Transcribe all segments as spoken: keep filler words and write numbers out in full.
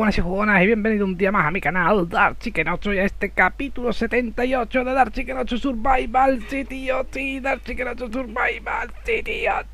jugones y jugonas, y bienvenido un día más a mi canal Dark Chicken ocho y a este capítulo setenta y ocho de Dark Chicken ocho Survival City O T. Dark Chicken ocho Survival City O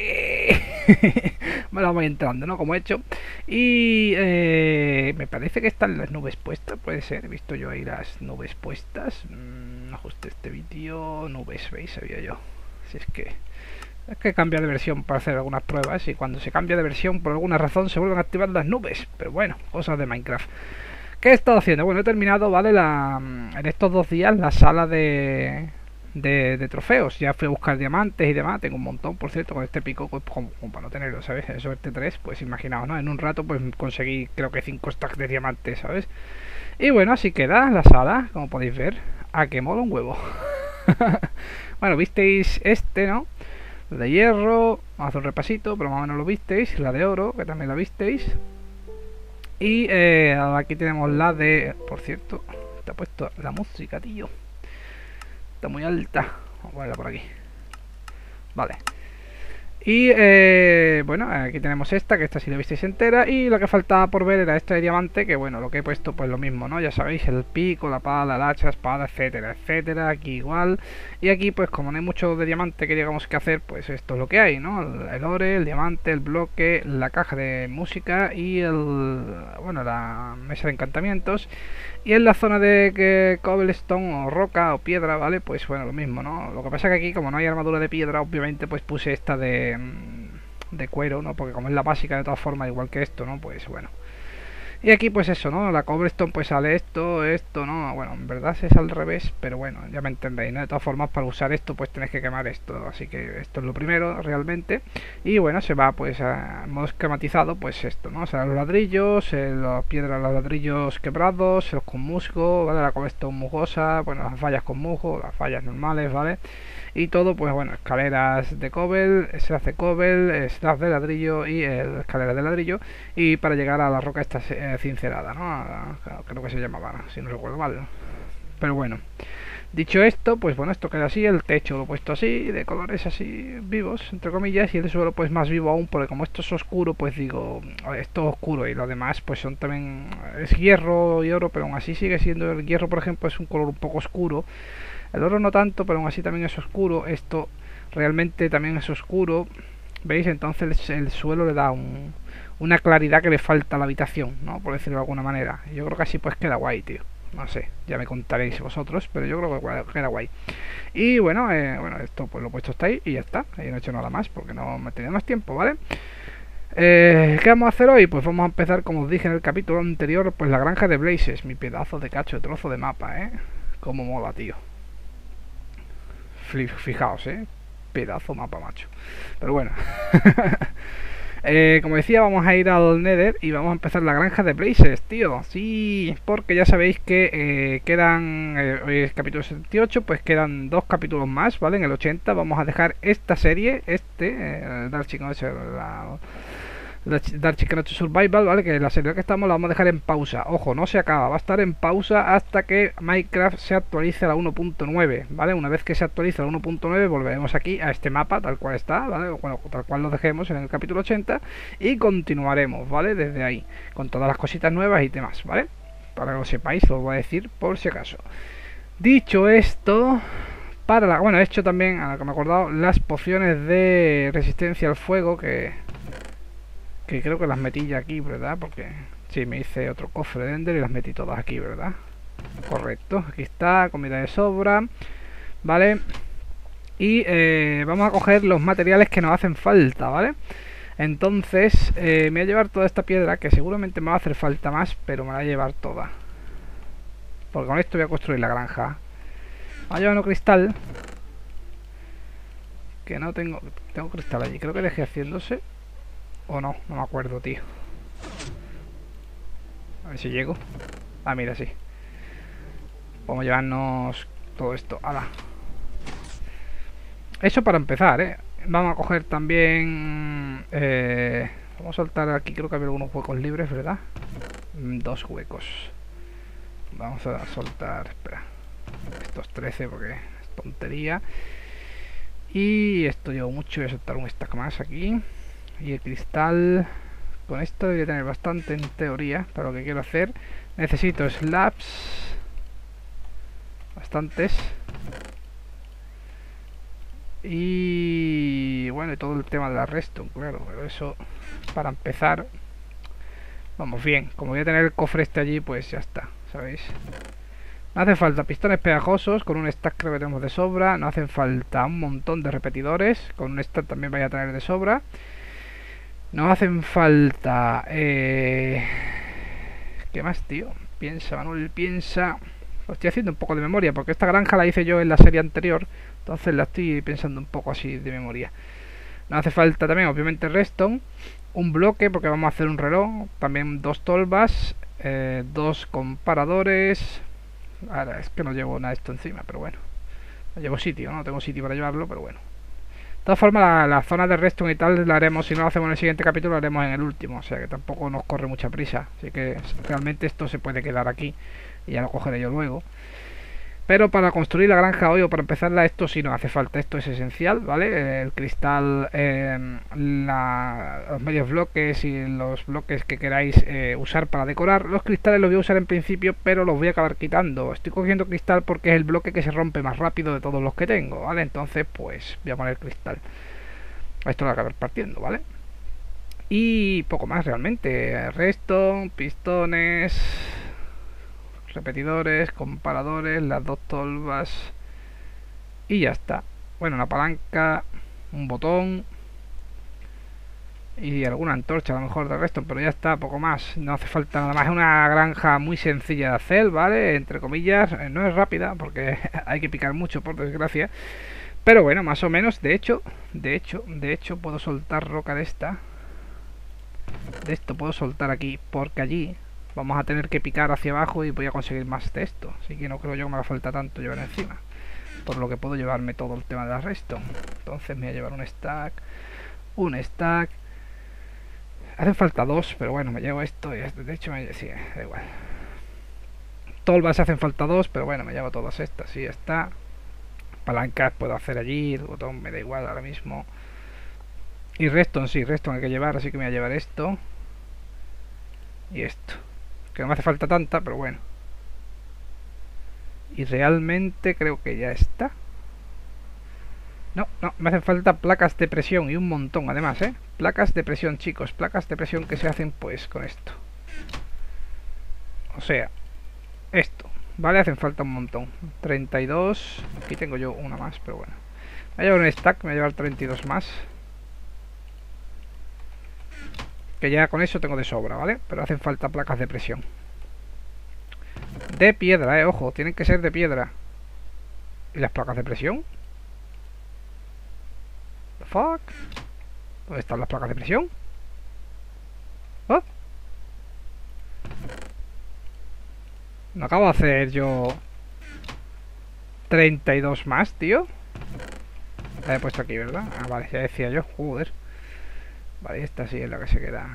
T. Me lo voy entrando, ¿no? Como he hecho. Y eh, me parece que están las nubes puestas, puede ser. He visto yo ahí las nubes puestas. Mm, ajuste este vídeo. Nubes, ¿veis? Sabía yo. Si es que... Es que cambia de versión para hacer algunas pruebas y cuando se cambia de versión por alguna razón se vuelven a activar las nubes. Pero bueno, cosas de Minecraft. ¿Qué he estado haciendo? Bueno, he terminado, ¿vale? La, en estos dos días la sala de, de, de trofeos. Ya fui a buscar diamantes y demás. Tengo un montón, por cierto, con este pico, pues, como, como para no tenerlo, ¿sabes? Eso este tres, pues imaginaos, ¿no? En un rato pues conseguí creo que cinco stacks de diamantes, ¿sabes? Y bueno, así queda la sala, como podéis ver. A que mola un huevo. Bueno, visteis este, ¿no? De hierro, vamos a hacer un repasito, pero más o menos lo visteis. La de oro, que también la visteis. Y eh, aquí tenemos la de... Por cierto, te ha puesto la música, tío. Está muy alta. Vamos a ponerla por aquí. Vale. Y eh, bueno, aquí tenemos esta, que esta sí la visteis entera. Y lo que faltaba por ver era esta de diamante, que bueno, lo que he puesto pues lo mismo, ¿no? Ya sabéis, el pico, la pala, el hacha, espada, etcétera, etcétera. Aquí igual. Y aquí pues como no hay mucho de diamante que digamos que hacer, pues esto es lo que hay, ¿no? El, el ore, el diamante, el bloque, la caja de música y el... bueno, la mesa de encantamientos. Y en la zona de que cobblestone o roca o piedra, ¿vale? Pues bueno, lo mismo, ¿no? Lo que pasa que aquí como no hay armadura de piedra, obviamente pues puse esta de, de cuero, ¿no? Porque como es la básica de todas formas, igual que esto, ¿no? Pues bueno. Y aquí pues eso, ¿no? La cobblestone pues sale esto, esto, ¿no? Bueno, en verdad es al revés, pero bueno, ya me entendéis, ¿no? De todas formas, para usar esto pues tenéis que quemar esto, así que esto es lo primero realmente. Y bueno, se va pues a modo esquematizado, pues esto, ¿no? O sea, los ladrillos, eh, las piedras, los ladrillos quebrados, los con musgo, ¿vale? La cobblestone mugosa, bueno, las fallas con musgo, las fallas normales, ¿vale? Y todo, pues bueno, escaleras de cobble, slabs de cobble, slabs de ladrillo y eh, escaleras de ladrillo. Y para llegar a la roca esta eh, cincelada, ¿no? A, a, creo que se llamaba, si no recuerdo mal. Pero bueno, dicho esto, pues bueno, esto queda así. El techo lo he puesto así, de colores así vivos, entre comillas. Y el suelo pues más vivo aún, porque como esto es oscuro, pues digo, esto es oscuro. Y lo demás pues son también, es hierro y oro, pero aún así sigue siendo el hierro, por ejemplo, es un color un poco oscuro. El oro no tanto, pero aún así también es oscuro. Esto realmente también es oscuro. ¿Veis? Entonces el suelo le da un, una claridad que le falta a la habitación, ¿no? Por decirlo de alguna manera. Yo creo que así pues queda guay, tío. No sé, ya me contaréis vosotros, pero yo creo que queda guay. Y bueno, eh, bueno, esto pues lo he puesto hasta ahí y ya está. Ahí no he hecho nada más porque no me tenía más tiempo, ¿vale? Eh, ¿Qué vamos a hacer hoy? Pues vamos a empezar, como os dije en el capítulo anterior, pues la granja de Blazes. Mi pedazo de cacho de trozo de mapa, ¿eh? Como mola, tío. Fijaos, eh, pedazo mapa, macho. Pero bueno. eh, como decía, vamos a ir al Nether y vamos a empezar la granja de Blazes, tío. Sí, porque ya sabéis que eh, quedan, eh, hoy es capítulo setenta y ocho, pues quedan dos capítulos más, ¿vale? En el ochenta vamos a dejar esta serie, este, eh, Dark Chicken ocho, la... Dark Chicken ocho Survival, ¿vale? Que la serie que estamos la vamos a dejar en pausa. Ojo, no se acaba, va a estar en pausa hasta que Minecraft se actualice a la uno punto nueve, ¿vale? Una vez que se actualice a la uno punto nueve volveremos aquí a este mapa tal cual está, ¿vale? Bueno, tal cual lo dejemos en el capítulo ochenta y continuaremos, ¿vale? Desde ahí, con todas las cositas nuevas y demás, ¿vale? Para que lo sepáis, lo voy a decir por si acaso. Dicho esto... Para la... Bueno, he hecho también, a lo que me he acordado, las pociones de resistencia al fuego que... que creo que las metí ya aquí, ¿verdad? Porque sí, me hice otro cofre de Ender y las metí todas aquí, ¿verdad? Correcto, aquí está, comida de sobra, ¿vale? Y eh, vamos a coger los materiales que nos hacen falta, ¿vale? Entonces, eh, me voy a llevar toda esta piedra, que seguramente me va a hacer falta más, pero me la voy a llevar toda. Porque con esto voy a construir la granja. Vamos a llevar un cristal. Que no tengo... Tengo cristal allí, creo que dejé haciéndose... O no, no me acuerdo, tío. A ver si llego. Ah, mira, sí. Vamos a llevarnos todo esto. ¡Hala! Eso para empezar, ¿eh? Vamos a coger también... Eh, vamos a soltar aquí, creo que había algunos huecos libres, ¿verdad? Dos huecos. Vamos a soltar... Espera. Estos trece porque es tontería. Y esto llevo mucho. Voy a soltar un stack más aquí. Y el cristal, Con esto debería tener bastante en teoría para lo que quiero hacer. Necesito slabs. Bastantes. Y bueno, y todo el tema de la redstone, claro, pero eso para empezar vamos bien. Como voy a tener el cofre este allí, pues ya está, ¿sabéis? No hace falta pistones pegajosos, con un stack creo que tenemos de sobra. No hacen falta un montón de repetidores, con un stack también vaya a tener de sobra. No hacen falta eh... ¿qué más, tío? Piensa, Manuel, piensa. Lo estoy haciendo un poco de memoria, porque esta granja la hice yo en la serie anterior. Entonces la estoy pensando un poco así de memoria. No hace falta también, obviamente, redstone. Un bloque, porque vamos a hacer un reloj. También dos tolvas. Eh, dos comparadores. Ahora, es que no llevo nada de esto encima, pero bueno. No llevo sitio, no tengo sitio para llevarlo, pero bueno. De todas formas, la, la zona de redstone y tal la haremos, si no lo hacemos en el siguiente capítulo, lo haremos en el último. O sea que tampoco nos corre mucha prisa. Así que realmente esto se puede quedar aquí. Y ya lo cogeré yo luego. Pero para construir la granja hoy o para empezarla, esto sí nos hace falta. Esto es esencial, ¿vale? El cristal, eh, la, los medios bloques y los bloques que queráis eh, usar para decorar. Los cristales los voy a usar en principio, pero los voy a acabar quitando. Estoy cogiendo cristal porque es el bloque que se rompe más rápido de todos los que tengo, ¿vale? Entonces, pues voy a poner cristal. Esto lo voy a acabar partiendo, ¿vale? Y poco más realmente. Redstone, pistones, repetidores, comparadores, las dos tolvas y ya está. Bueno, una palanca, un botón y alguna antorcha a lo mejor de resto, pero ya está, poco más. No hace falta nada más. Es una granja muy sencilla de hacer, ¿vale? Entre comillas, no es rápida porque hay que picar mucho, por desgracia, pero bueno, más o menos. De hecho, de hecho, de hecho puedo soltar roca de esta. De esto puedo soltar aquí, porque allí vamos a tener que picar hacia abajo y voy a conseguir más de esto. Así que no creo yo que me haga falta tanto llevar encima. Por lo que puedo llevarme todo el tema de la redstone. Entonces me voy a llevar un stack. Un stack. Hacen falta dos, pero bueno, me llevo esto y esto. De hecho, me... sí, da igual. Tolvas hacen falta dos, pero bueno, me llevo todas estas y ya está. Palancas puedo hacer allí. El botón me da igual ahora mismo. Y redstone, sí, redstone hay que llevar, así que me voy a llevar esto. Y esto. Que no me hace falta tanta, pero bueno. Y realmente creo que ya está. No, no, me hacen falta placas de presión y un montón además, ¿eh? Placas de presión, chicos. Placas de presión que se hacen pues con esto. O sea, esto. Vale, hacen falta un montón. treinta y dos. Aquí tengo yo una más, pero bueno. Me voy a llevar un stack, me voy a llevar treinta y dos más. Que ya con eso tengo de sobra, ¿vale? Pero hacen falta placas de presión. De piedra, eh, ojo, tienen que ser de piedra. ¿Y las placas de presión? ¿The fuck? ¿Dónde están las placas de presión? ¿Oh? No acabo de hacer yo treinta y dos más, tío. La he puesto aquí, ¿verdad? Ah, vale, ya decía yo, joder. Vale, esta sí es la que se queda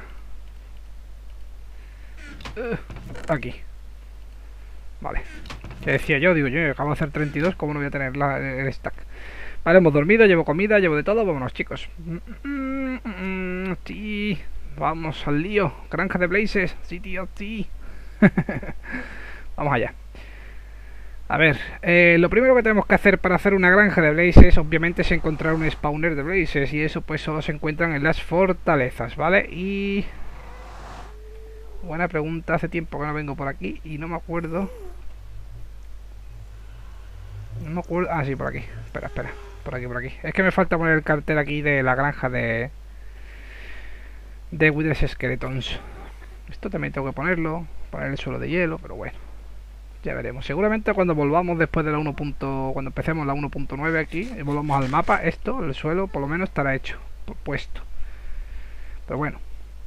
uh, aquí. Vale, ya decía yo, digo yo, acabo de hacer treinta y dos, ¿cómo no voy a tener la, el stack? Vale, hemos dormido, llevo comida, llevo de todo, vámonos, chicos. Mm, mm, mm, sí, vamos al lío. Granja de Blazes, sí, tío, sí. Vamos allá. A ver, eh, lo primero que tenemos que hacer para hacer una granja de Blazes, obviamente, es encontrar un spawner de Blazes. Y eso pues solo se encuentran en las fortalezas, ¿vale? Y... buena pregunta, hace tiempo que no vengo por aquí y no me acuerdo. No me acuerdo... ah, sí, por aquí. Espera, espera. Por aquí, por aquí. Es que me falta poner el cartel aquí de la granja de... de Wither Skeletons. Esto también tengo que ponerlo. Poner el suelo de hielo, pero bueno. Ya veremos. Seguramente cuando volvamos después de la uno. Cuando empecemos la uno punto nueve aquí y volvamos al mapa, esto, el suelo, por lo menos estará hecho, puesto. Pero bueno.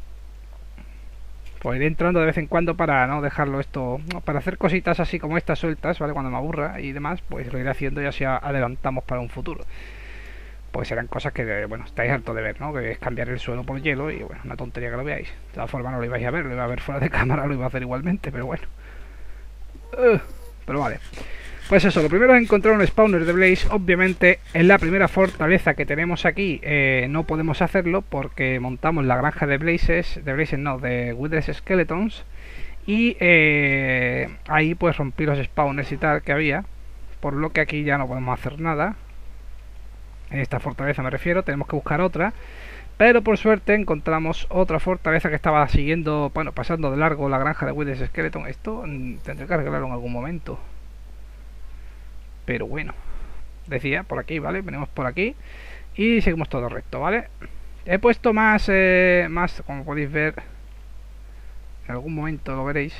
Pues iré entrando de vez en cuando para no dejarlo esto, ¿no? Para hacer cositas así como estas sueltas, ¿vale? Cuando me aburra y demás, pues lo iré haciendo y así adelantamos para un futuro. Pues serán cosas que, bueno, estáis harto de ver, ¿no? Que es cambiar el suelo por hielo y, bueno, una tontería que lo veáis. De todas formas no lo ibais a ver, lo iba a ver fuera de cámara, lo iba a hacer igualmente, pero bueno. Uh, pero vale. Pues eso, lo primero es encontrar un spawner de Blaze. Obviamente en la primera fortaleza que tenemos aquí eh, no podemos hacerlo porque montamos la granja de Blazes, de Blazes no, de Wither Skeletons. Y eh, ahí pues rompí los spawners y tal que había. Por lo que aquí ya no podemos hacer nada. En esta fortaleza me refiero, tenemos que buscar otra. Pero por suerte encontramos otra fortaleza que estaba siguiendo, bueno, pasando de largo la granja de Wither Skeleton. Esto mm, tendré que arreglarlo en algún momento. Pero bueno, decía, por aquí, ¿vale? Venimos por aquí y seguimos todo recto, ¿vale? He puesto más, eh, más, como podéis ver, en algún momento lo veréis,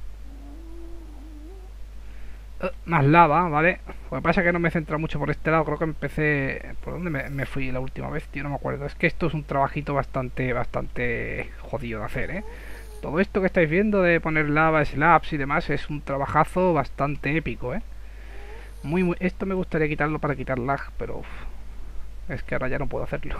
uh, más lava, ¿vale? Lo que pasa es que no me he centrado mucho por este lado, creo que empecé... ¿Por dónde me, me fui la última vez, tío? No me acuerdo. Es que esto es un trabajito bastante, bastante jodido de hacer, ¿eh? Todo esto que estáis viendo de poner lava, slabs y demás es un trabajazo bastante épico, ¿eh? Muy, muy, esto me gustaría quitarlo para quitar lag, pero uf, es que ahora ya no puedo hacerlo.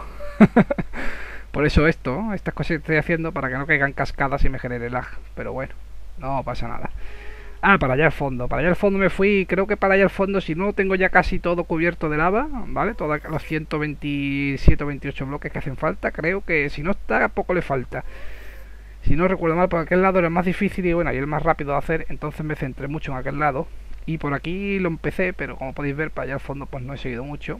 Por eso esto, estas cosas que estoy haciendo para que no caigan cascadas y me genere lag. Pero bueno, no pasa nada. Ah, para allá al fondo. Para allá al fondo me fui. Creo que para allá al fondo, si no tengo ya casi todo cubierto de lava, ¿vale? Todos los ciento veintisiete o veintiocho bloques que hacen falta. Creo que si no está, poco le falta. Si no recuerdo mal, por aquel lado era el más difícil y bueno, y el más rápido de hacer. Entonces me centré mucho en aquel lado. Y por aquí lo empecé, pero como podéis ver, para allá al fondo pues no he seguido mucho.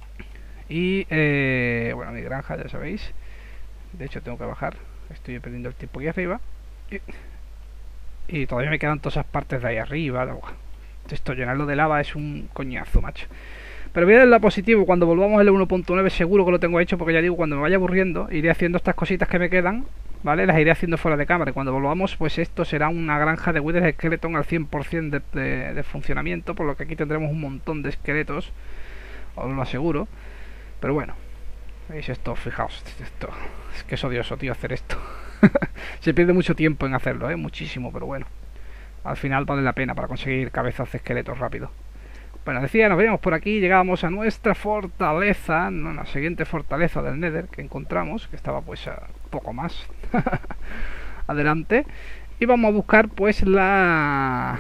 Y, eh, bueno, mi granja, ya sabéis. De hecho tengo que bajar. Estoy perdiendo el tiempo aquí arriba. Y, y todavía me quedan todas esas partes de ahí arriba. Esto, llenarlo de lava es un coñazo, macho. Pero voy a darle a positivo. Cuando volvamos al uno punto nueve seguro que lo tengo hecho, porque ya digo, cuando me vaya aburriendo, iré haciendo estas cositas que me quedan, ¿vale? Las iré haciendo fuera de cámara. Y cuando volvamos, pues esto será una granja de Wither Skeleton al cien por cien de, de, de funcionamiento. Por lo que aquí tendremos un montón de esqueletos, os lo aseguro. Pero bueno, veis esto, fijaos, esto es que es odioso, tío, hacer esto. Se pierde mucho tiempo en hacerlo, ¿eh? Muchísimo, pero bueno, al final vale la pena para conseguir cabezas de esqueletos rápido. Bueno, decía, nos veíamos por aquí, llegábamos a nuestra fortaleza, ¿no? La siguiente fortaleza del Nether que encontramos, que estaba pues a poco más adelante. Y vamos a buscar pues la...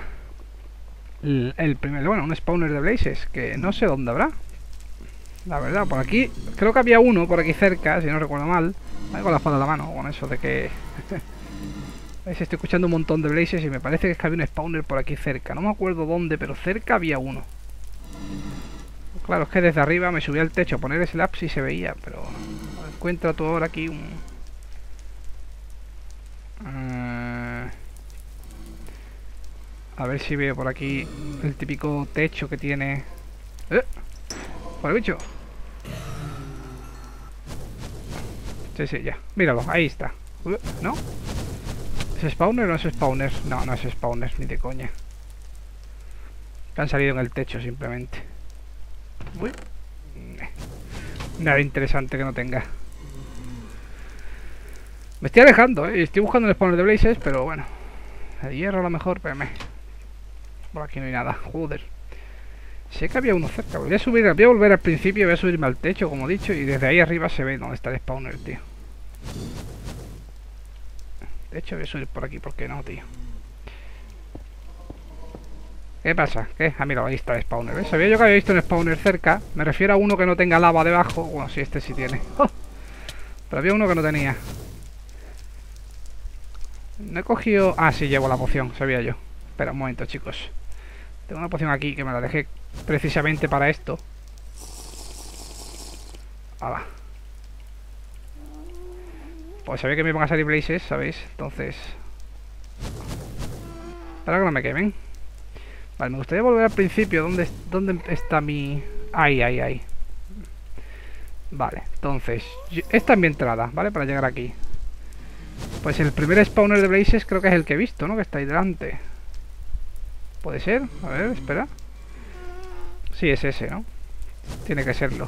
El, el primer, bueno, un spawner de Blazes, que no sé dónde habrá. La verdad, por aquí, creo que había uno por aquí cerca, si no recuerdo mal. Ahí con la espada en la mano, con eso de que... ¿Veis? Estoy escuchando un montón de Blazes y me parece que es que había un spawner por aquí cerca. No me acuerdo dónde, pero cerca había uno. Claro, es que desde arriba me subí al techo a poner slabs y se veía, pero... Encuentra tú ahora aquí un... Uh... A ver si veo por aquí el típico techo que tiene... ¡Eh! ¡Por el bicho! Sí, sí, ya. Míralo, ahí está. Uh, ¿No? ¿Es spawner o no es spawner? No, no es spawner, ni de coña. Que han salido en el techo simplemente. Uy. Nada interesante que no tenga. Me estoy alejando, ¿eh? Estoy buscando el spawner de Blazes, pero bueno. El hierro a lo mejor, pero me... Por aquí no hay nada, joder. Sé que había uno cerca. Voy a subir, voy a volver al principio, voy a subirme al techo, como he dicho, y desde ahí arriba se ve dónde está el spawner, tío. De hecho, voy a subir por aquí, ¿por qué no, tío? ¿Qué pasa? ¿Qué? Ah, mira, ahí está el spawner, ¿ves? Sabía yo que había visto un spawner cerca. Me refiero a uno que no tenga lava debajo. Bueno, sí, este sí tiene. ¡Oh! Pero había uno que no tenía. No he cogido... Ah, sí, llevo la poción, sabía yo. Espera un momento, chicos. Tengo una poción aquí que me la dejé precisamente para esto. Hala. Pues sabía que me iban a salir Blazes, ¿sabéis? Entonces... Para que no me quemen. Vale, me gustaría volver al principio. ¿Dónde, dónde está mi...? Ahí, ahí, ahí. Vale, entonces... Yo... Esta es mi entrada, ¿vale? Para llegar aquí. Pues el primer spawner de Blazes creo que es el que he visto, ¿no? Que está ahí delante. ¿Puede ser? A ver, espera. Sí, es ese, ¿no? Tiene que serlo.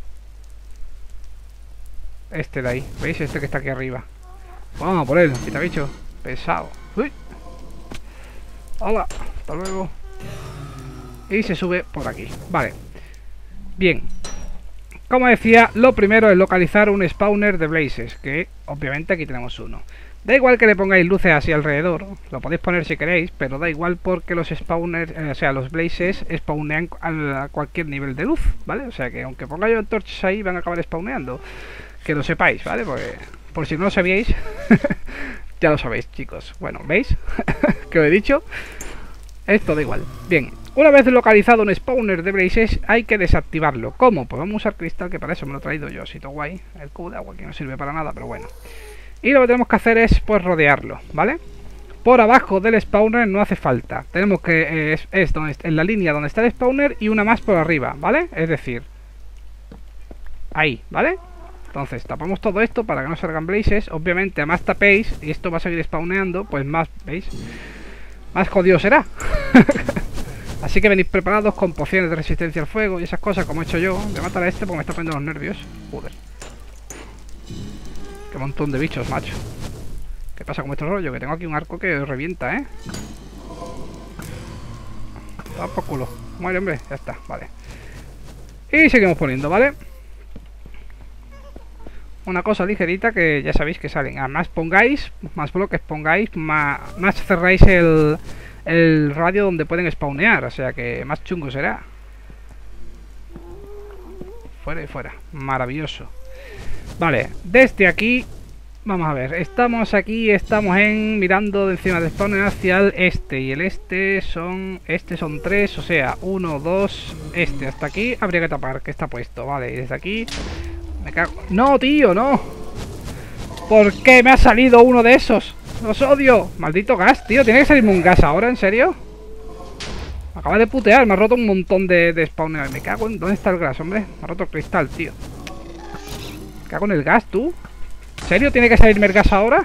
Este de ahí, ¿veis? Este que está aquí arriba. Vamos por él, quita bicho. Pesado. ¡Uy! ¡Hola! Hasta luego. Y se sube por aquí. Vale. Bien. Como decía, lo primero es localizar un spawner de Blazes, que obviamente aquí tenemos uno. Da igual que le pongáis luces así alrededor, lo podéis poner si queréis, pero da igual porque los spawners, eh, o sea, los blazes spawnean a cualquier nivel de luz, ¿vale? O sea que aunque pongáis antorchas ahí van a acabar spawneando. Que lo sepáis, ¿vale? Porque, por si no lo sabíais, ya lo sabéis, chicos. Bueno, ¿veis? Que os he dicho. Esto da igual. Bien, una vez localizado un spawner de blazes, hay que desactivarlo. ¿Cómo? Pues vamos a usar cristal, que para eso me lo he traído yo, así todo guay. El cubo de agua que no sirve para nada, pero bueno. Y lo que tenemos que hacer es, pues, rodearlo, ¿vale? Por abajo del spawner no hace falta. Tenemos que, eh, es, es donde, en la línea donde está el spawner y una más por arriba, ¿vale? Es decir, ahí, ¿vale? Entonces tapamos todo esto para que no salgan blazes. Obviamente a más tapéis y esto va a seguir spawneando, pues más, ¿veis? Más jodido será. Así que venid preparados con pociones de resistencia al fuego y esas cosas, como he hecho yo. Voy a matar a este porque me está poniendo los nervios. Joder. Qué montón de bichos, macho. ¿Qué pasa con vuestro rollo? Que tengo aquí un arco que revienta, ¿eh? Va por culo. Muere, hombre. Ya está, vale. Y seguimos poniendo, ¿vale? Una cosa ligerita que ya sabéis que salen. A más pongáis, más bloques pongáis, más, más cerráis el, el radio donde pueden spawnear. O sea que más chungo será. Fuera y fuera. Maravilloso. Vale, desde aquí, vamos a ver, estamos aquí, estamos en mirando de encima del spawner hacia el este. Y el este son, este son tres, o sea, uno, dos, este. Hasta aquí habría que tapar, que está puesto, vale. Y desde aquí, me cago... No, tío, no. ¿Por qué me ha salido uno de esos? Los odio. Maldito gas, tío, tiene que salirme un gas ahora, ¿en serio? Me acaba de putear, me ha roto un montón de, de spawners. Me cago en... ¿Dónde está el gas, hombre? Me ha roto el cristal, tío. Me cago en el gas, tú. ¿En serio tiene que salirme el gas ahora?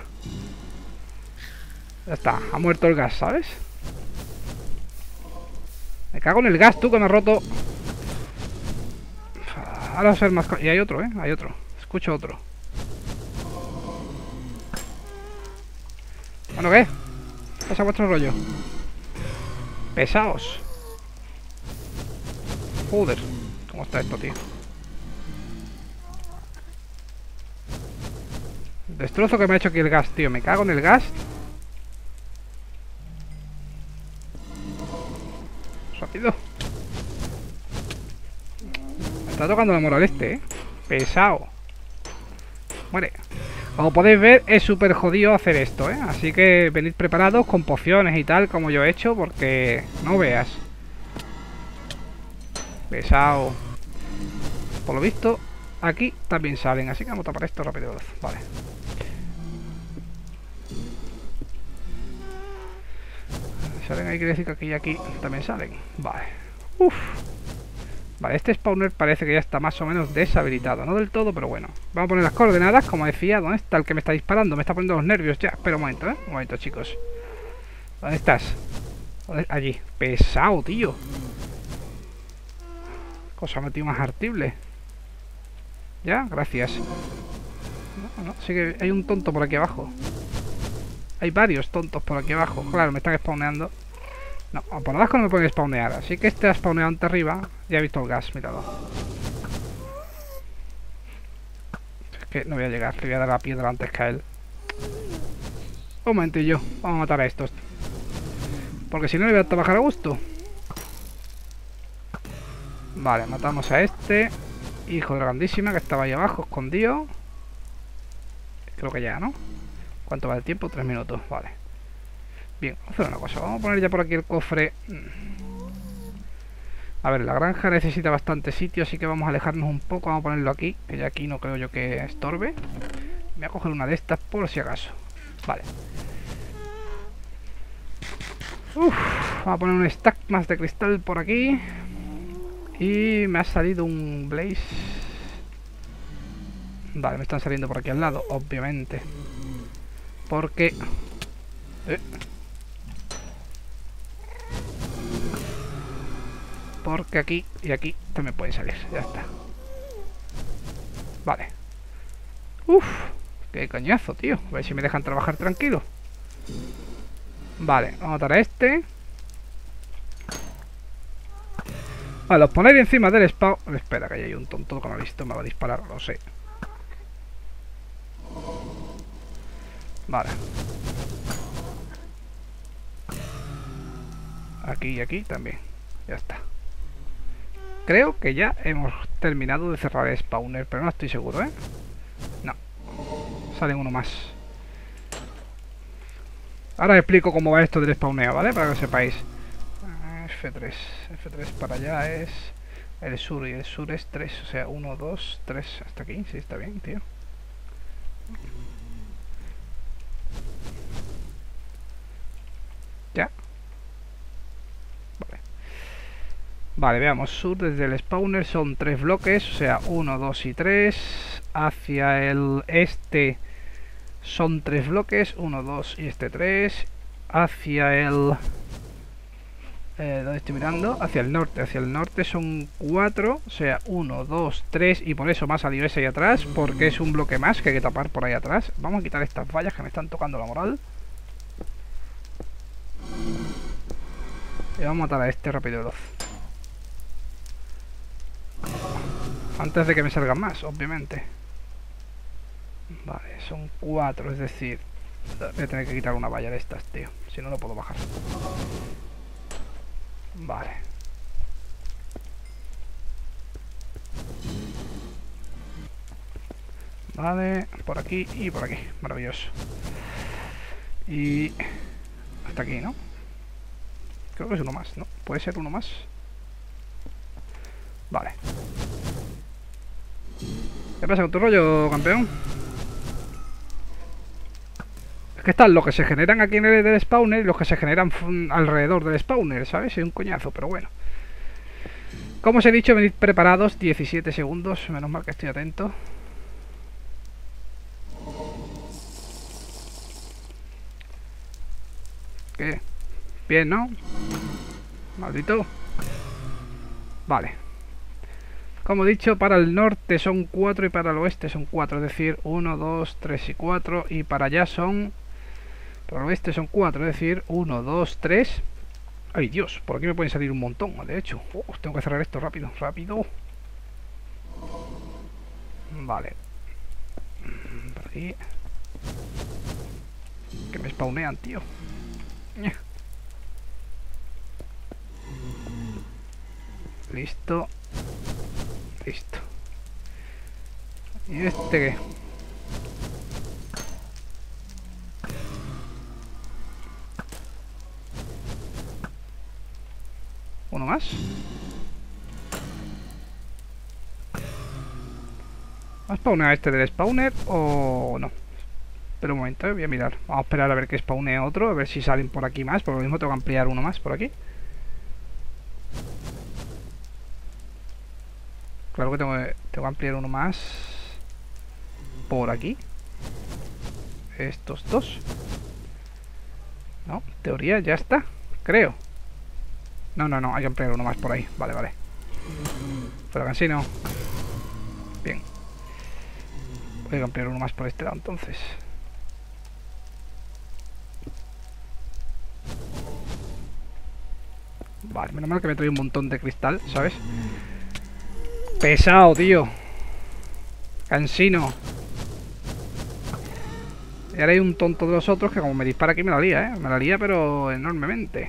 Ya está, ha muerto el gas, ¿sabes? Me cago en el gas, tú, que me ha roto. Ahora va a ser más... Y hay otro, ¿eh? Hay otro. Escucho otro. Bueno, ¿qué? ¿Qué pasa vuestro rollo? Pesaos. Joder. ¿Cómo está esto, tío? Destrozo que me ha hecho aquí el gas, tío. Me cago en el gas. Rápido. Me está tocando la moral este, ¿eh? Pesado. Muere. Como podéis ver, es súper jodido hacer esto, ¿eh? Así que venid preparados con pociones y tal, como yo he hecho, porque no veas. Pesado. Por lo visto, aquí también salen, así que vamos a tapar esto rápido. Vale. Salen ahí, quiere decir que aquí y aquí también salen. Vale. Uf. Vale, este spawner parece que ya está más o menos deshabilitado. No del todo, pero bueno. Vamos a poner las coordenadas, como decía. ¿Dónde está el que me está disparando? Me está poniendo los nervios ya. Espera un momento, ¿eh? Un momento, chicos. ¿Dónde estás? ¿Dónde? Allí. Pesado, tío. Cosa metido más artible. Ya, gracias. No, no, sí que hay un tonto por aquí abajo. Hay varios tontos por aquí abajo. Claro, me están spawneando. No, por abajo no me pueden spawnear. Así que este ha spawneado ante arriba. Ya he visto el gas, míralo. Es que no voy a llegar. Le voy a dar la piedra antes que a él. Un momentillo. Vamos a matar a estos. Porque si no le voy a trabajar a gusto. Vale, matamos a este. Hijo de la grandísima que estaba ahí abajo, escondido. Creo que ya, ¿no? ¿Cuánto va el tiempo? Tres minutos, vale. Bien, vamos a hacer una cosa. Vamos a poner ya por aquí el cofre. A ver, la granja necesita bastante sitio, así que vamos a alejarnos un poco. Vamos a ponerlo aquí, que ya aquí no creo yo que estorbe. Voy a coger una de estas por si acaso. Vale. Uf, vamos a poner un stack más de cristal por aquí. Y me ha salido un blaze. Vale, me están saliendo por aquí al lado, obviamente. Porque... Eh. Porque aquí y aquí también pueden salir. Ya está. Vale. Uf, qué coñazo, tío. A ver si me dejan trabajar tranquilo. Vale, vamos a matar a este. Vale, los ponéis encima del spawn. Espera, que hay un tonto que me ha visto. Me va a disparar, lo sé. Vale. Aquí y aquí también. Ya está. Creo que ya hemos terminado de cerrar el spawner, pero no estoy seguro, ¿eh? No. Sale uno más. Ahora explico cómo va esto del spawneo, ¿vale? Para que lo sepáis. F tres. F tres para allá es el sur y el sur es tres. O sea, uno, dos, tres. Hasta aquí. Sí, está bien, tío. Ya. Vale. Vale, veamos. Sur desde el spawner son tres bloques. O sea, uno, dos y tres. Hacia el este son tres bloques. uno, dos y este tres. Hacia el... Eh, ¿dónde estoy mirando? Hacia el norte. Hacia el norte son cuatro. O sea, uno, dos, tres. Y por eso me ha salido ese ahí atrás. Porque es un bloque más que hay que tapar por ahí atrás. Vamos a quitar estas vallas que me están tocando la moral. Y vamos a matar a este rápido y veloz. Antes de que me salgan más, obviamente. Vale, son cuatro, es decir... Voy a tener que quitar una valla de estas, tío. Si no, no puedo bajar. Vale. Vale, por aquí y por aquí. Maravilloso. Y... hasta aquí, ¿no? Creo que es uno más, ¿no? ¿Puede ser uno más? Vale. ¿Qué pasa con tu rollo, campeón? Es que están los que se generan aquí en el del spawner y los que se generan alrededor del spawner, ¿sabes? Es un coñazo, pero bueno. Como os he dicho, venid preparados. diecisiete segundos, menos mal que estoy atento. ¿Qué? Bien, ¿no? Maldito. Vale. Como he dicho, para el norte son cuatro y para el oeste son cuatro. Es decir, uno, dos, tres y cuatro. Y para allá son... para el oeste son cuatro. Es decir, uno, dos, tres. Ay, Dios, por aquí me pueden salir un montón, de hecho. Oh, tengo que cerrar esto rápido, rápido. Vale. Por aquí. Que me spawnean, tío. Listo. Listo. ¿Y este qué? ¿Uno más? ¿Va a spawnear este del spawner o no? Pero un momento, voy a mirar. Vamos a esperar a ver que spawnee otro, a ver si salen por aquí más. Por lo mismo tengo que ampliar uno más por aquí. Claro que tengo que, tengo que ampliar uno más por aquí. Estos dos. No, en teoría ya está, creo. No, no, no, hay que ampliar uno más por ahí. Vale, vale. Fuera cansino. Bien. Voy a ampliar uno más por este lado entonces. Vale, menos mal que me trae un montón de cristal, ¿sabes? Pesado, tío. Cansino. Y ahora hay un tonto de los otros que como me dispara aquí me la lía, ¿eh? Me la lía pero enormemente.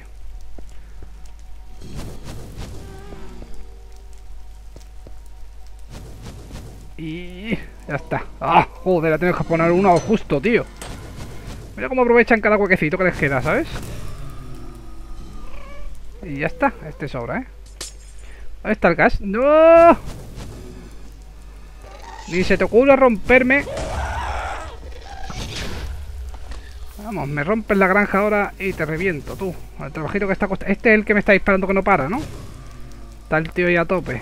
Y... ya está. ¡Ah! Joder, la tengo que poner uno justo, tío. Mira cómo aprovechan cada huequecito que les queda, ¿sabes? Y ya está. Este sobra, ¿eh? ¿Dónde está el gas? ¡No! Ni se te ocurra romperme. Vamos, me rompes la granja ahora y te reviento, tú. El trabajito que está costando. Este es el que me está disparando que no para, ¿no? Está el tío ahí a tope.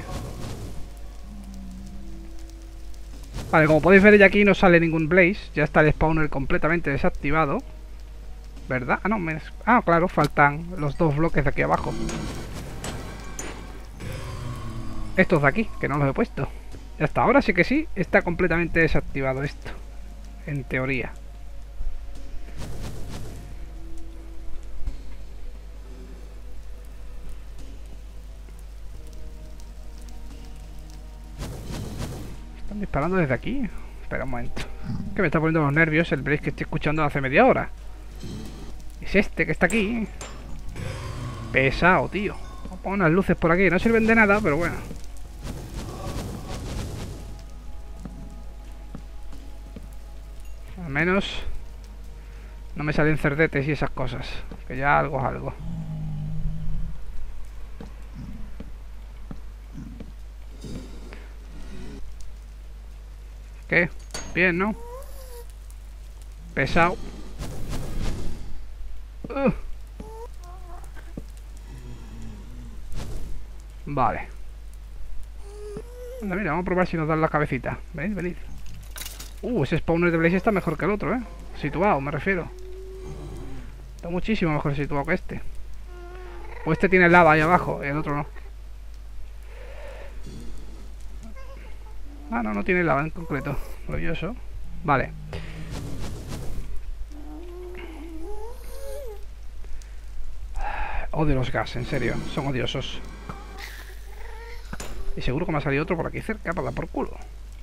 Vale, como podéis ver ya aquí no sale ningún blaze. Ya está el spawner completamente desactivado. ¿Verdad? Ah, no, me... ah, claro, faltan los dos bloques de aquí abajo. Estos de aquí, que no los he puesto. Ya está, ahora sí que sí, está completamente desactivado esto. En teoría. ¿Están disparando desde aquí? Espera un momento. Que me está poniendo los nervios el Blaze que estoy escuchando hace media hora. Es este que está aquí. Pesado, tío. Vamos a poner unas luces por aquí. No sirven de nada, pero bueno. Al menos no me salen cerdetes y esas cosas. Que ya algo es algo. ¿Qué? Bien, ¿no? Pesado. Uh. Vale. Anda, mira, vamos a probar si nos dan la cabecita. Venid, venid. Uh, ese spawner de Blaze está mejor que el otro, ¿eh? Situado, me refiero. Está muchísimo mejor situado que este. O este tiene lava ahí abajo, y el otro no. Ah, no, no tiene lava en concreto. Maravilloso. Vale. Odio los gas, en serio. Son odiosos. Y seguro que me ha salido otro por aquí cerca para dar por culo.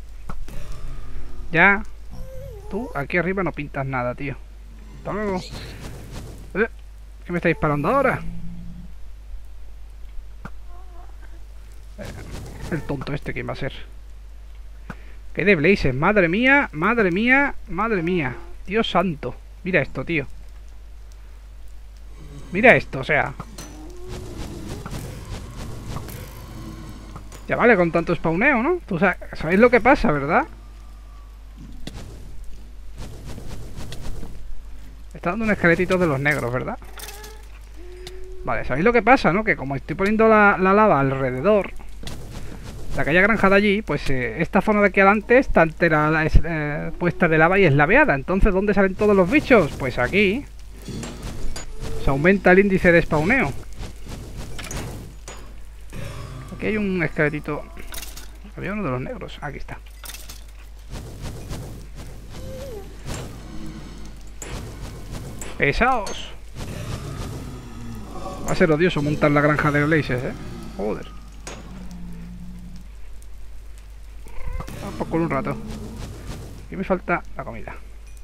Ya. Tú aquí arriba no pintas nada, tío. Hasta luego. ¿Eh? ¿Qué me está disparando ahora? Eh, el tonto este, ¿quién va a ser? ¿Qué de Blazes? Madre mía, madre mía, madre mía. Dios santo. Mira esto, tío. Mira esto, o sea. Ya vale con tanto spawneo, ¿no? ¿Tú sabes, sabéis lo que pasa, verdad? Está dando un esqueletito de los negros, ¿verdad? Vale, ¿sabéis lo que pasa, no? Que como estoy poniendo la, la lava alrededor de aquella granja de allí, pues eh, esta zona de aquí adelante está entera es, eh, puesta de lava y es laveada. Entonces, ¿dónde salen todos los bichos? Pues aquí. Se aumenta el índice de spawneo. Aquí hay un esqueletito. Había uno de los negros. Aquí está. ¡Pesaos! Va a ser odioso montar la granja de Blazes, ¿eh? Joder. Vamos por culo un rato. Aquí me falta la comida.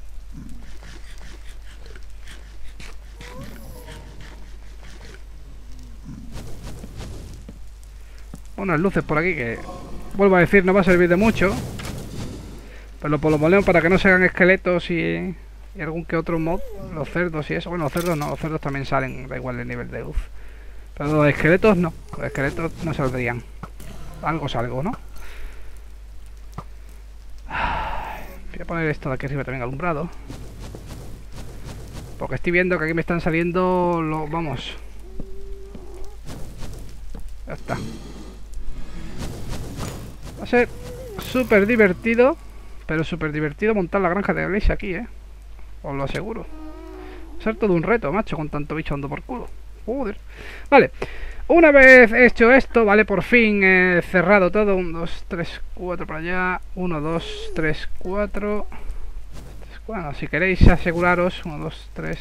Unas luces por aquí que, vuelvo a decir, no va a servir de mucho. Pero por lo moleo para que no se hagan esqueletos y, y algún que otro mod. Los cerdos y eso. Bueno, los cerdos no, los cerdos también salen, da igual el nivel de luz. Pero los esqueletos no, los esqueletos no saldrían. Algo es algo, ¿no? Voy a poner esto de aquí arriba también alumbrado. Porque estoy viendo que aquí me están saliendo los... Vamos. Ya está. Va a ser súper divertido. Pero súper divertido montar la granja de Blaze aquí, ¿eh? Os lo aseguro. Va a ser todo un reto, macho, con tanto bicho ando por culo. Joder. Vale. Una vez hecho esto, vale, por fin he cerrado todo. uno, dos, tres, cuatro para allá. uno, dos, tres, cuatro. Bueno, si queréis aseguraros. uno, dos, tres.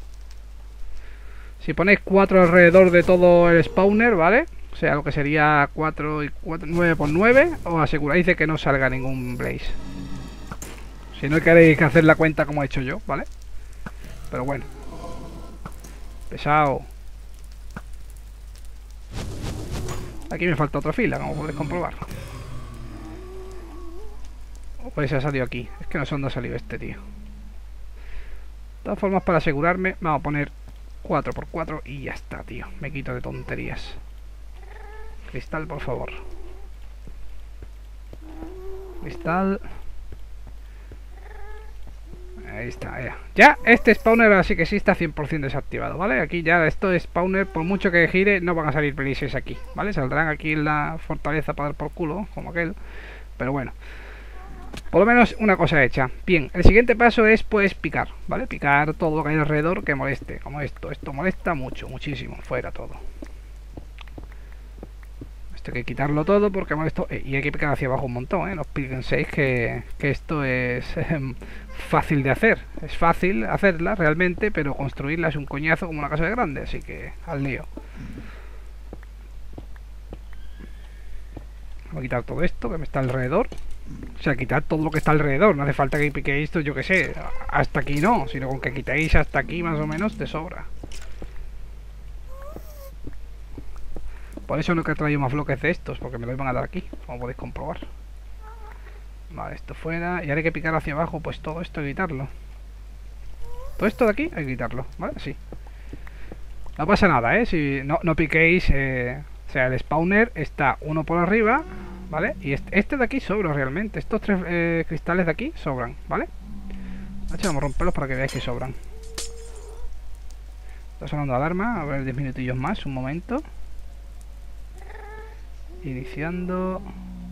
Si ponéis cuatro alrededor de todo el spawner, ¿vale? O sea, lo que sería cuatro y cuatro, nueve por nueve. Os aseguráis de que no salga ningún Blaze. Si no queréis hacer la cuenta como he hecho yo, ¿vale? Pero bueno. Pesado. Aquí me falta otra fila, como podéis comprobar. Pues se ha salido aquí. Es que no sé dónde ha salido este, tío. De todas formas, para asegurarme, vamos a poner cuatro por cuatro y ya está, tío. Me quito de tonterías. Cristal, por favor. Cristal. Ahí está, ya. Ya este spawner así que sí está cien por cien desactivado, ¿vale? Aquí ya esto es spawner, por mucho que gire, no van a salir Blazes aquí, ¿vale? Saldrán aquí en la fortaleza para dar por culo, como aquel. Pero bueno. Por lo menos una cosa hecha. Bien, el siguiente paso es pues picar, ¿vale? Picar todo lo que hay alrededor que moleste, como esto. Esto molesta mucho, muchísimo. Fuera todo. Esto hay que quitarlo todo porque molesto. Eh, y hay que picar hacia abajo un montón, ¿eh? No os penséis que, que esto es eh, fácil de hacer. Es fácil hacerla realmente, pero construirla es un coñazo como una casa de grande. Así que al lío. Voy a quitar todo esto que me está alrededor. O sea, quitar todo lo que está alrededor. No hace falta que piquéis esto, yo que sé, hasta aquí no, sino con que quitéis hasta aquí más o menos te sobra. Por eso no he traído más bloques de estos, porque me los van a dar aquí, como podéis comprobar. Vale, esto fuera. Y ahora hay que picar hacia abajo, pues todo esto hay que quitarlo. Todo esto de aquí hay que quitarlo, ¿vale? Sí. No pasa nada, ¿eh? Si no, no piquéis, eh, o sea, el spawner está uno por arriba, ¿vale? Y este, este de aquí sobra realmente. Estos tres eh, cristales de aquí sobran, ¿vale? Hecho, vamos a romperlos para que veáis que sobran. Está sonando alarma, a ver diez minutillos más, un momento. Iniciando.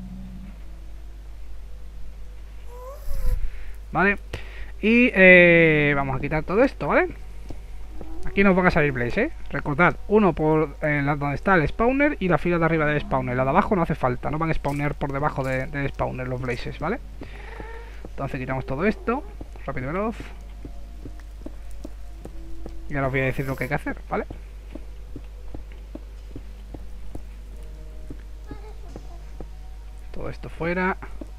Vale. Y eh, vamos a quitar todo esto, ¿vale? Aquí nos van a salir blaze, ¿eh? Recordad, uno por eh, la, donde está el spawner y la fila de arriba del spawner. La de abajo no hace falta, no van a spawnear por debajo de, del spawner los blazes, ¿vale? Entonces quitamos todo esto. Rápido y veloz. Y ahora os voy a decir lo que hay que hacer, ¿vale? Todo esto fuera.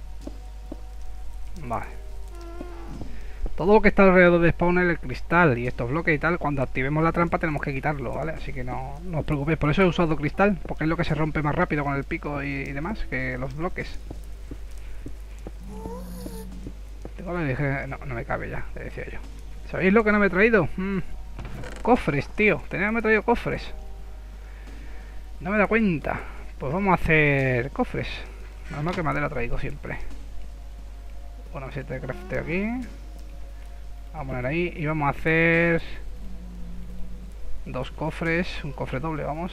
Vale. Todo lo que está alrededor de spawner, el cristal y estos bloques y tal, cuando activemos la trampa tenemos que quitarlo, ¿vale? Así que no, no os preocupéis. Por eso he usado cristal, porque es lo que se rompe más rápido con el pico y, y demás que los bloques. Tengo la dije, no, no me cabe ya, le decía yo. ¿Sabéis lo que no me he traído? Mm, cofres, tío. Tenía que me he traído cofres. No me da cuenta. Pues vamos a hacer cofres. Nada más que madera traigo siempre. Bueno, si te crafteo aquí. Vamos a poner ahí y vamos a hacer dos cofres, un cofre doble, vamos.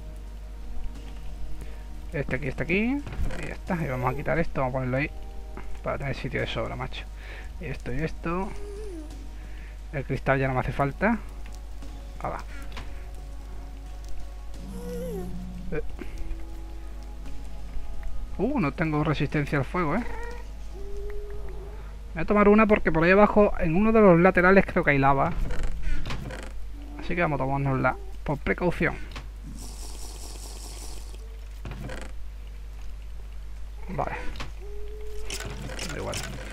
Este aquí, este aquí, y ya está. Y vamos a quitar esto, vamos a ponerlo ahí para tener sitio de sobra, macho. Y esto y esto. El cristal ya no me hace falta. Ahora. Eh. Uh, no tengo resistencia al fuego, eh. Voy a tomar una porque por ahí abajo, en uno de los laterales, creo que hay lava. Así que vamos a tomárnosla por precaución. Vale. Da igual.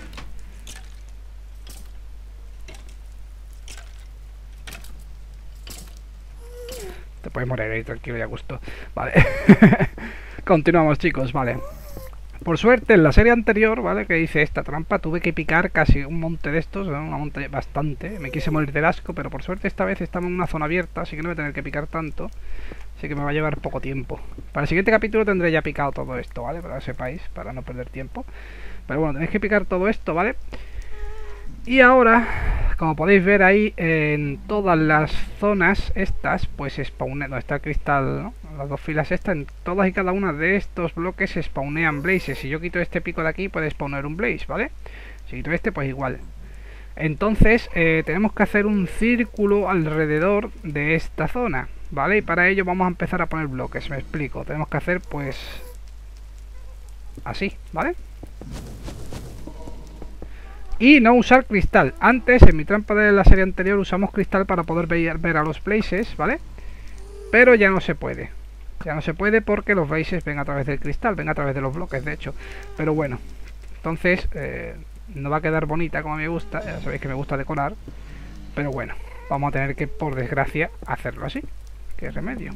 Te puedes morir ahí tranquilo y a gusto. Vale. Continuamos, chicos, vale. Por suerte, en la serie anterior, ¿vale? Que hice esta trampa, tuve que picar casi un monte de estos, ¿no? Una montaña bastante. Me quise morir del asco, pero por suerte esta vez estamos en una zona abierta, así que no voy a tener que picar tanto. Así que me va a llevar poco tiempo. Para el siguiente capítulo tendré ya picado todo esto, ¿vale? Para que sepáis, para no perder tiempo. Pero bueno, tenéis que picar todo esto, ¿vale? Y ahora, como podéis ver ahí, en todas las zonas estas, pues spawnean, donde está el cristal, ¿no? Las dos filas estas, en todas y cada una de estos bloques se spawnean blazes. Si yo quito este pico de aquí, puede spawnear un blaze, ¿vale? Si quito este, pues igual. Entonces, eh, tenemos que hacer un círculo alrededor de esta zona, ¿vale? Y para ello vamos a empezar a poner bloques, me explico. Tenemos que hacer, pues, así, ¿vale? Y no usar cristal. Antes, en mi trampa de la serie anterior, usamos cristal para poder ver, ver a los blazes, ¿vale? Pero ya no se puede. Ya no se puede porque los blazes ven a través del cristal, ven a través de los bloques, de hecho. Pero bueno, entonces eh, no va a quedar bonita como me gusta. Ya sabéis que me gusta decorar. Pero bueno, vamos a tener que, por desgracia, hacerlo así. ¿Qué remedio?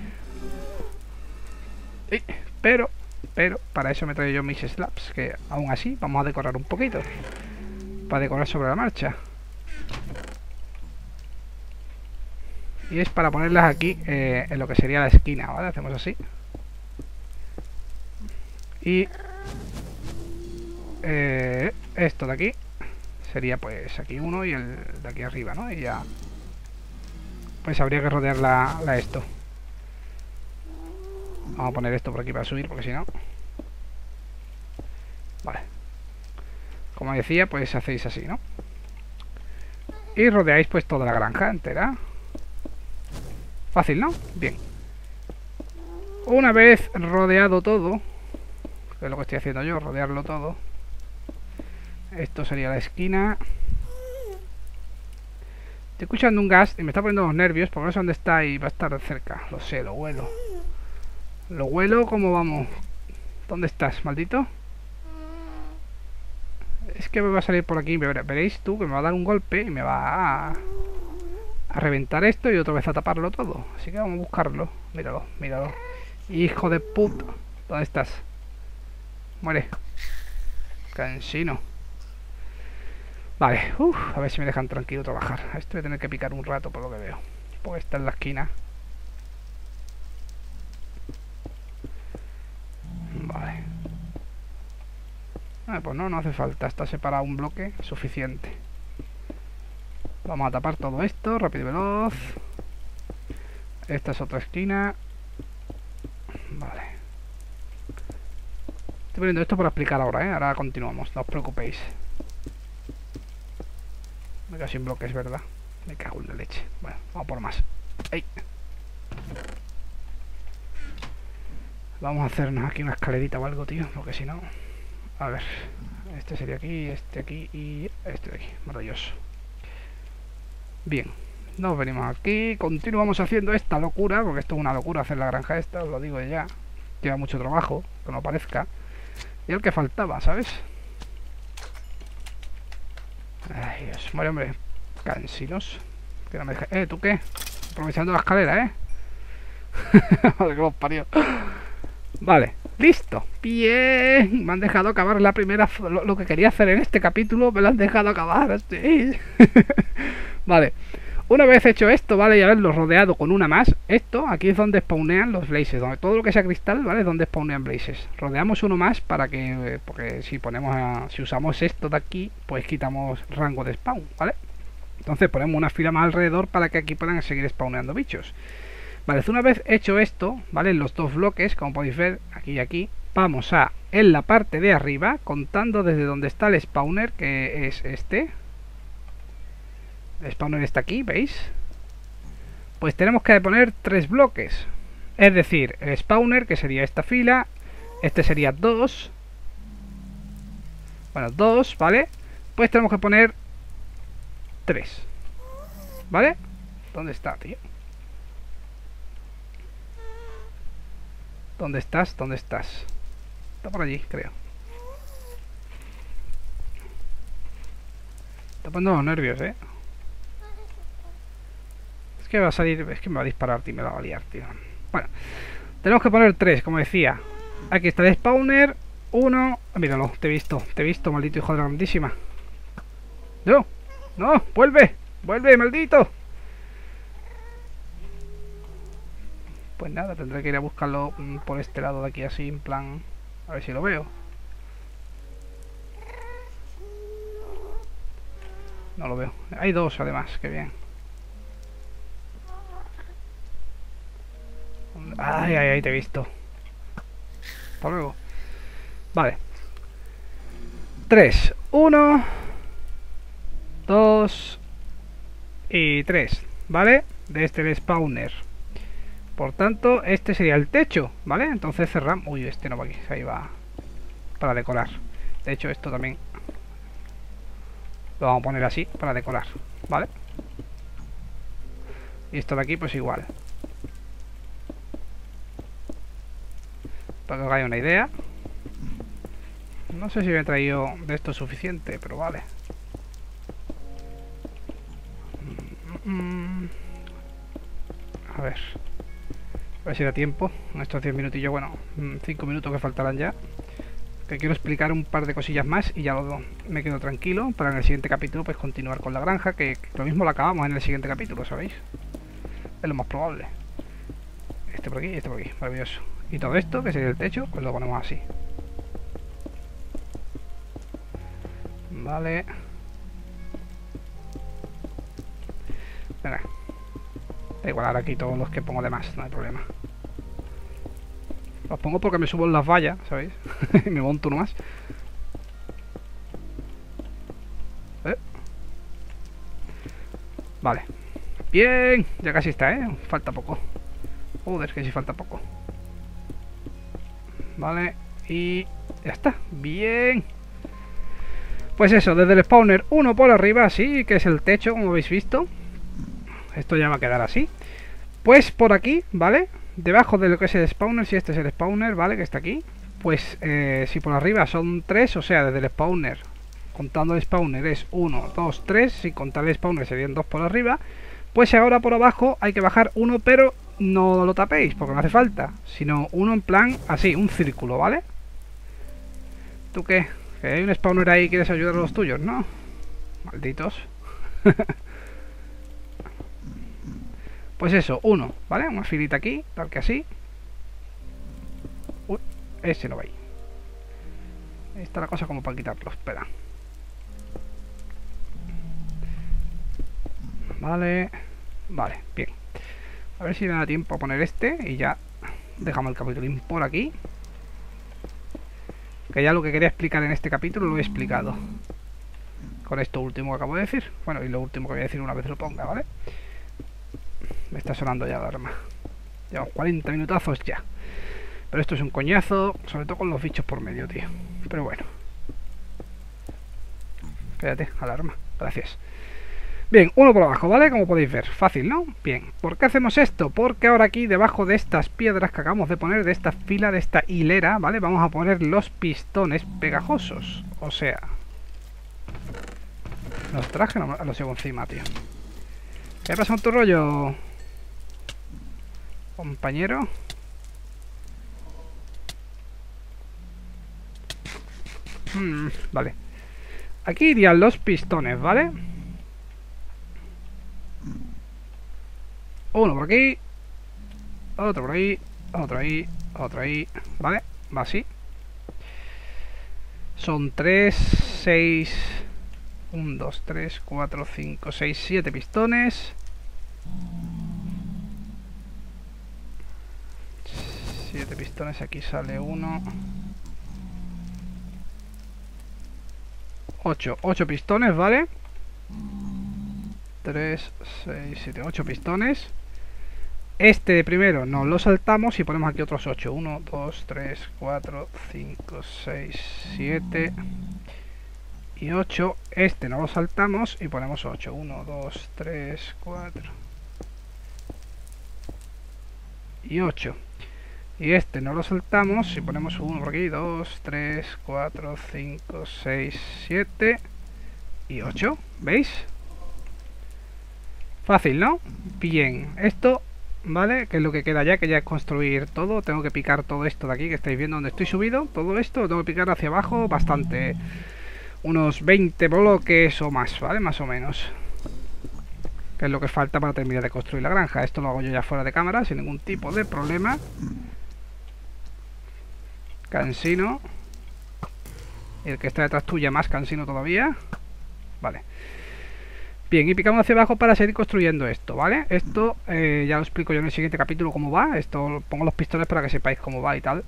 Y, pero, pero, para eso me traigo yo mis slabs, que aún así vamos a decorar un poquito. Para decorar sobre la marcha. Y es para ponerlas aquí eh, en lo que sería la esquina, ¿vale? Hacemos así. Y eh, esto de aquí sería pues aquí uno y el de aquí arriba, ¿no? Y ya pues habría que rodear la, la esto. Vamos a poner esto por aquí para subir, porque si no... Vale. Como decía, pues hacéis así, ¿no? Y rodeáis pues toda la granja entera. Fácil, ¿no? Bien. Una vez rodeado todo, que es lo que estoy haciendo yo, rodearlo todo. Esto sería la esquina. Estoy escuchando un gas y me está poniendo los nervios porque no sé dónde está y va a estar cerca. Lo sé, lo huelo. Lo huelo como vamos. ¿Dónde estás, maldito? Es que me va a salir por aquí, veréis tú que me va a dar un golpe y me va a, a reventar esto y otra vez a taparlo todo. Así que vamos a buscarlo. Míralo, míralo. Hijo de puta. ¿Dónde estás? Muere. Cansino. Vale, uf, a ver si me dejan tranquilo trabajar. A esto voy a tener que picar un rato por lo que veo. Porque está en la esquina. Vale. Ah, pues no, no hace falta. Está separado un bloque suficiente. Vamos a tapar todo esto, rápido y veloz. Esta es otra esquina. Vale. Estoy poniendo esto para explicar ahora, ¿eh? Ahora continuamos, no os preocupéis. Me quedo sin bloques, ¿verdad? Me cago en la leche. Bueno, vamos por más. ¡Ey! Vamos a hacernos aquí una escalerita o algo, tío, porque si no... A ver, este sería aquí, este aquí y este de aquí. Maravilloso. Bien, nos venimos aquí, continuamos haciendo esta locura, porque esto es una locura hacer la granja esta, os lo digo ya. Lleva mucho trabajo, que no parezca. Y el que faltaba, ¿sabes? Ay, Dios, bueno, hombre, cansinos. Que no me deje... Eh, ¿tú qué? Aprovechando la escalera, ¿eh? Vale, que los parió. Vale, listo. Bien, me han dejado acabar la primera... Lo, lo que quería hacer en este capítulo, me lo han dejado acabar, sí. Vale, una vez hecho esto, ¿vale? Y haberlo rodeado con una más, esto, aquí es donde spawnean los blazes, donde todo lo que sea cristal, ¿vale? Es donde spawnean blazes. Rodeamos uno más para que, porque si ponemos a, si usamos esto de aquí, pues quitamos rango de spawn, ¿vale? Entonces ponemos una fila más alrededor para que aquí puedan seguir spawneando bichos. Vale, una vez hecho esto, ¿vale? En los dos bloques, como podéis ver, aquí y aquí, vamos a, en la parte de arriba, contando desde donde está el spawner, que es este. El spawner está aquí, ¿veis? Pues tenemos que poner tres bloques. Es decir, el spawner, que sería esta fila. Este sería dos. Bueno, dos, ¿vale? Pues tenemos que poner tres. ¿Vale? ¿Dónde está, tío? ¿Dónde estás? ¿Dónde estás? Está por allí, creo. Está poniendo los nervios, ¿eh? Es que va a salir... Es que me va a disparar, tío. Me la va a liar, tío. Bueno. Tenemos que poner tres, como decía. Aquí está el spawner. Uno... Míralo, te he visto. Te he visto, maldito hijo de la grandísima. ¡No! ¡No! ¡Vuelve! ¡Vuelve, maldito! Pues nada, tendré que ir a buscarlo por este lado de aquí así, en plan... A ver si lo veo. No lo veo. Hay dos además, qué bien. Ay, ay, ay, te he visto. Hasta luego. Vale. Tres. Uno. Dos. Y tres. ¿Vale? De este el spawner. Por tanto, este sería el techo, ¿vale? Entonces cerramos... Uy, este no va aquí, ahí va para decorar. De hecho, esto también lo vamos a poner así, para decorar, ¿vale? Y esto de aquí, pues igual. Para que os hagáis una idea. No sé si me he traído de esto suficiente, pero vale. A ver... A ver si da tiempo, en estos diez minutillos, bueno, cinco minutos que faltarán ya. Que quiero explicar un par de cosillas más y ya lo, me quedo tranquilo para en el siguiente capítulo pues continuar con la granja, que, que lo mismo lo acabamos en el siguiente capítulo, ¿sabéis? Es lo más probable. Este por aquí y este por aquí, maravilloso. Y todo esto, que sería el techo, pues lo ponemos así. Vale. Venga. Da igual, ahora aquí todos los que pongo de más, no hay problema. Los pongo porque me subo en las vallas, ¿sabéis? Y me monto uno más. ¿Eh? Vale. Bien, ya casi está, ¿eh? Falta poco. Joder, que sí falta poco. Vale, y ya está. Bien. Pues eso, desde el spawner uno por arriba, así, que es el techo, como habéis visto. Esto ya va a quedar así. Pues por aquí, ¿vale? Debajo de lo que es el spawner, si este es el spawner, ¿vale? Que está aquí. Pues eh, si por arriba son tres, o sea, desde el spawner contando el spawner es uno, dos, tres, sin contar el spawner serían dos por arriba, pues ahora por abajo hay que bajar uno, pero no lo tapéis, porque no hace falta, sino uno en plan así, un círculo, ¿vale? ¿Tú qué? Que hay un spawner ahí y quieres ayudar a los tuyos, ¿no? Malditos. Pues eso, uno, ¿vale? Una filita aquí, tal que así. Uy, ese lo veis. Ahí está la cosa como para quitarlo, espera. Vale, vale, bien. A ver si me da tiempo a poner este y ya dejamos el capítulo por aquí. Que ya lo que quería explicar en este capítulo lo he explicado. Con esto último que acabo de decir. Bueno, y lo último que voy a decir una vez lo ponga, ¿vale? Me está sonando ya la alarma. Llevamos cuarenta minutazos ya. Pero esto es un coñazo, sobre todo con los bichos por medio, tío. Pero bueno. Espérate, alarma. Gracias. Bien, uno por abajo, ¿vale? Como podéis ver. Fácil, ¿no? Bien. ¿Por qué hacemos esto? Porque ahora aquí, debajo de estas piedras que acabamos de poner, de esta fila, de esta hilera, ¿vale? Vamos a poner los pistones pegajosos. O sea... Los traje, no los llevo encima, tío. ¿Qué pasa con tu rollo, compañero? Hmm, vale. Aquí irían los pistones, ¿vale? Uno por aquí, otro por ahí, otro ahí, otro ahí, ¿vale? Va así. Son tres, seis, uno, dos, tres, cuatro, cinco, seis, siete pistones. siete pistones, aquí sale uno. ocho, ocho pistones, ¿vale? tres, seis, siete, ocho pistones. Este de primero nos lo saltamos y ponemos aquí otros ocho. uno, dos, tres, cuatro, cinco, seis, siete y ocho. Este no lo saltamos y ponemos ocho. uno, dos, tres, cuatro y ocho. Y este no lo saltamos y ponemos uno por aquí. dos, tres, cuatro, cinco, seis, siete y ocho. ¿Veis? Fácil, ¿no? Bien, esto, ¿vale? Que es lo que queda ya, que ya es construir todo. Tengo que picar todo esto de aquí que estáis viendo donde estoy subido. Todo esto lo tengo que picar hacia abajo bastante. Unos veinte bloques o más, ¿vale? Más o menos. Que es lo que falta para terminar de construir la granja. Esto lo hago yo ya fuera de cámara, sin ningún tipo de problema. Cansino. Y el que está detrás tuya más cansino todavía. Vale. Bien, y picamos hacia abajo para seguir construyendo esto, ¿vale? Esto eh, ya lo explico yo en el siguiente capítulo cómo va. Esto pongo los pistones para que sepáis cómo va y tal.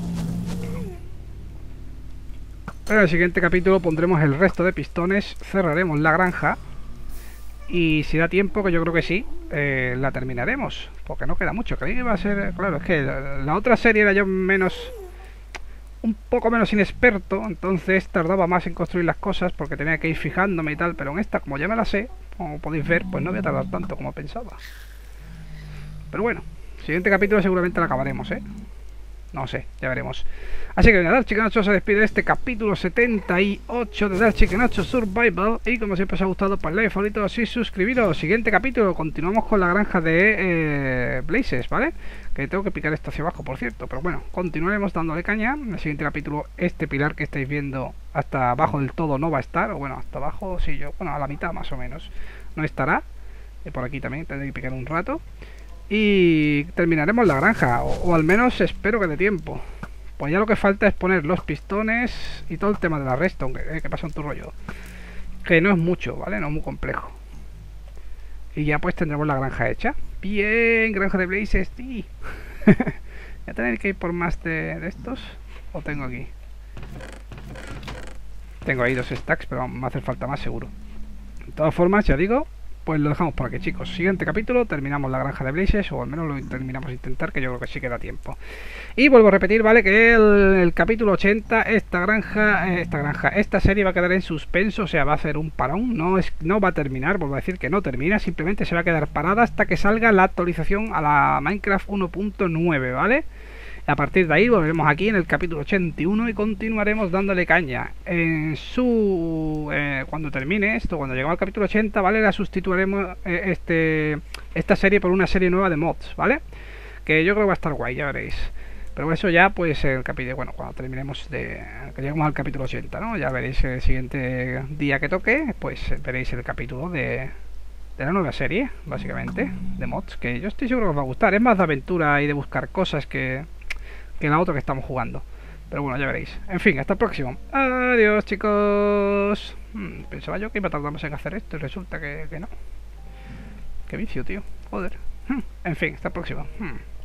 Pero en el siguiente capítulo pondremos el resto de pistones, cerraremos la granja. Y si da tiempo, que yo creo que sí, eh, la terminaremos. Porque no queda mucho, creí que iba a ser... Claro, es que la, la otra serie era yo menos... un poco menos inexperto, entonces tardaba más en construir las cosas porque tenía que ir fijándome y tal, pero en esta, como ya me la sé, como podéis ver, pues no voy a tardar tanto como pensaba. Pero bueno, siguiente capítulo seguramente lo acabaremos, ¿eh? No sé, ya veremos. Así que nada, Darkchickenocho se despide de este capítulo setenta y ocho de Darkchickenocho Survival. Y como siempre os ha gustado, pues like, favoritos y suscribiros. Siguiente capítulo, continuamos con la granja de eh, Blazes, ¿vale? Que tengo que picar esto hacia abajo, por cierto. Pero bueno, continuaremos dándole caña. En el siguiente capítulo, este pilar que estáis viendo hasta abajo del todo no va a estar. O bueno, hasta abajo, sí, yo, bueno, a la mitad más o menos no estará. Y por aquí también tendré que picar un rato. Y terminaremos la granja, o, o al menos espero que dé tiempo. Pues ya lo que falta es poner los pistones y todo el tema de la redstone, que, eh, que pasa en tu rollo. Que no es mucho, ¿vale? No es muy complejo. Y ya pues tendremos la granja hecha. Bien, granja de Blazes, sí. ¿Voy a tener que ir por más de, de estos? ¿O tengo aquí? Tengo ahí dos stacks, pero me hace falta más seguro. De todas formas, ya digo, pues lo dejamos por aquí, chicos. Siguiente capítulo, terminamos la granja de Blazes, o al menos lo terminamos a intentar, que yo creo que sí queda tiempo. Y vuelvo a repetir, ¿vale? Que el, el capítulo ochenta, esta granja, eh, esta granja, esta serie va a quedar en suspenso, o sea, va a hacer un parón, no, es, no va a terminar, vuelvo a decir que no termina, simplemente se va a quedar parada hasta que salga la actualización a la Minecraft uno punto nueve, ¿vale? A partir de ahí volveremos aquí en el capítulo ochenta y uno y continuaremos dándole caña. En su eh, cuando termine esto, cuando lleguemos al capítulo ochenta, ¿vale? La sustituiremos eh, este esta serie por una serie nueva de mods, ¿vale? Que yo creo que va a estar guay, ya veréis. Pero eso ya, pues el capítulo, bueno, cuando terminemos de, que lleguemos al capítulo ochenta, ¿no? Ya veréis el siguiente día que toque, pues veréis el capítulo de, de la nueva serie, básicamente, de mods, que yo estoy seguro que os va a gustar. Es más de aventura y de buscar cosas que, que la otra que estamos jugando. Pero bueno, ya veréis. En fin, hasta el próximo. Adiós, chicos. Hmm, pensaba yo que iba a tardar más en hacer esto y resulta que, que no. Qué vicio, tío. Joder. Hmm, en fin, hasta el próximo. Hmm.